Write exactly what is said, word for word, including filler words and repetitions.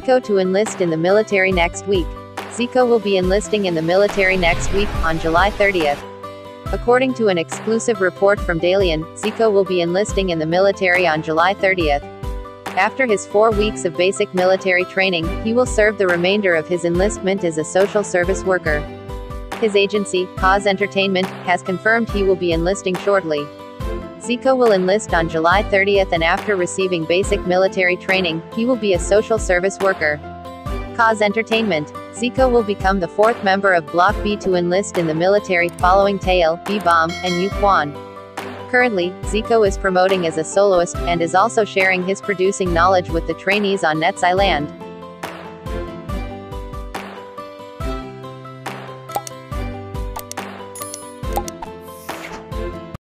Zico to enlist in the military next week. Zico will be enlisting in the military next week, on July thirtieth. According to an exclusive report from Dalian, Zico will be enlisting in the military on July thirtieth. After his four weeks of basic military training, he will serve the remainder of his enlistment as a social service worker. His agency, Cause Entertainment, has confirmed he will be enlisting shortly. Zico will enlist on July thirtieth, and after receiving basic military training, he will be a social service worker. Cause Entertainment. Zico will become the fourth member of Block B to enlist in the military, following Taeil, B-Bomb, and Yu Kwan. Currently, Zico is promoting as a soloist, and is also sharing his producing knowledge with the trainees on Nets Island.